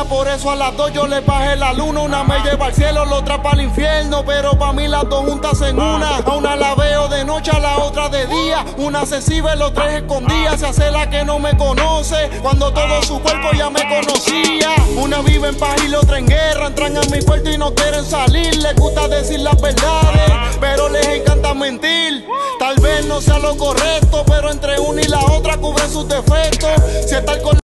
una, por eso a las dos yo le bajé la luna. Una me lleva al cielo, la otra para el infierno, pero para mí las dos juntas en una. A una la veo de noche, a la otra de día. Una se sirve, los tres escondidas. Se hace la que no me conoce, cuando todo su cuerpo ya me conocía. Una vive en paz y la otra en guerra. Entran a mi cuarto y no quieren salir. Les gusta decir las verdades, pero les encanta mentir. Tal vez no sea lo correcto, pero entre una y la otra cubren sus defectos. Si estar con